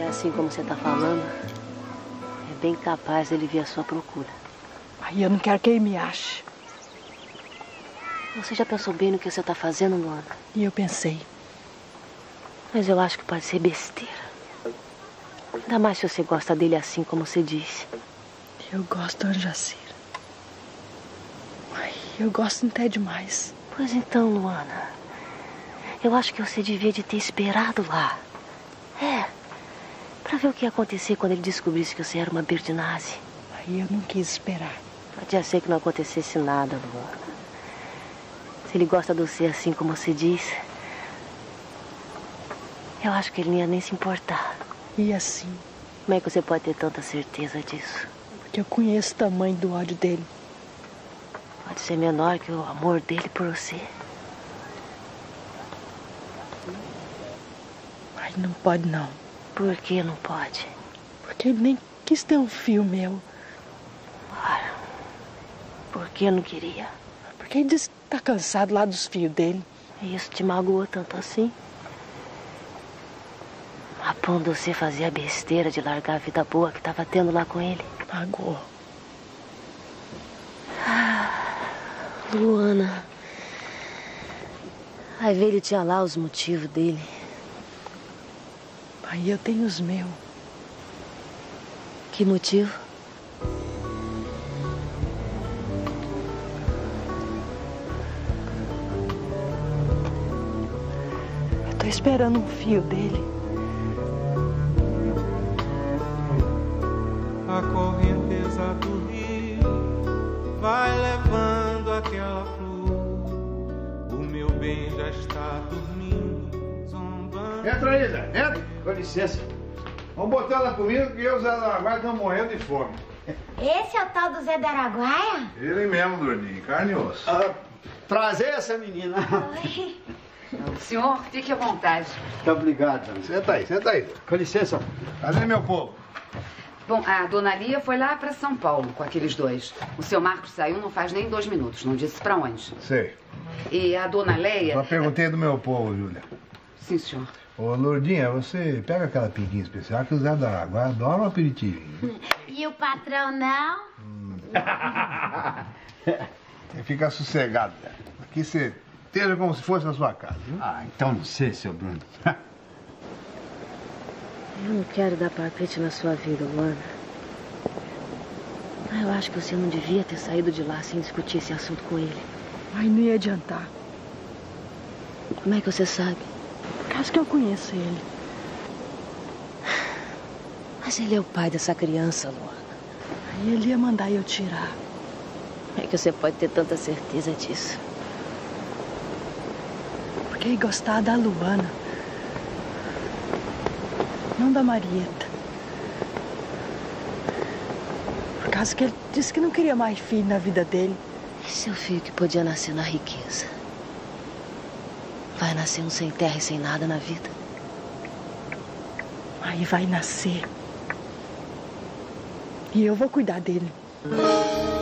é assim como você tá falando, é bem capaz dele vir à sua procura. Aí eu não quero que ele me ache. Você já pensou bem no que você tá fazendo, Luana? E eu pensei. Mas eu acho que pode ser besteira. Ainda mais se você gosta dele assim como você disse. Eu gosto da Jacira. Ai, eu gosto até demais. Pois então, Luana, eu acho que você devia de ter esperado lá. Pra ver o que ia acontecer quando ele descobrisse que você era uma Berdinazzi. Aí eu não quis esperar. Podia ser que não acontecesse nada, Luana. Se ele gosta de você assim como você disse, eu acho que ele não ia nem se importar. E assim? Como é que você pode ter tanta certeza disso? Porque eu conheço o tamanho do ódio dele. Pode ser menor que o amor dele por você. Ai, não pode não. Por que não pode? Porque ele nem quis ter um fio meu. Ora, por que não queria? Porque ele disse que tá cansado lá dos fios dele. E isso te magoou tanto assim? A ponto de você fazer a besteira de largar a vida boa que tava tendo lá com ele? Magoou. Luana. Vai ver, ele tinha lá os motivos dele. Aí eu tenho os meus. Que motivo? Eu tô esperando um fio dele. A correnteza do rio vai levando aquela flor. O meu bem já está dormindo, zombando. Entra, Isa, entra. Com licença. Vamos botar ela comigo que eu e o Zé da Araguaia estamos morrendo de fome. Esse é o tal do Zé da Araguaia? Ele mesmo, Lourdinha, carne e osso. Prazer essa menina. Oi. O senhor, fique à vontade. Muito obrigado, dona. Senta aí. Com licença. Cadê meu povo? Bom, a dona Lia foi lá para São Paulo com aqueles dois. O seu Marcos saiu não faz nem 2 minutos, não disse para onde. Sei. E a dona Leia... Só perguntei do meu povo, Júlia. Sim, senhor. Ô, Lourdinha, você pega aquela pinguinha especial que o Zé da Araguaia adora um aperitivinho. E o patrão não? Você fica sossegado, Zé. Aqui você esteja como se fosse na sua casa, viu? Ah, então não sei, seu Bruno. Eu não quero dar palpite na sua vida, Luana. Eu acho que você não devia ter saído de lá sem discutir esse assunto com ele. Mas não ia adiantar. Como é que você sabe? Porque acho que eu conheço ele. Mas ele é o pai dessa criança, Luana. Aí ele ia mandar eu tirar. Como é que você pode ter tanta certeza disso? Porque ele gostava da Luana. Não da Marieta. Por causa que ele disse que não queria mais filho na vida dele. E seu filho que podia nascer na riqueza? Vai nascer um sem terra e sem nada na vida? Aí vai nascer. E eu vou cuidar dele.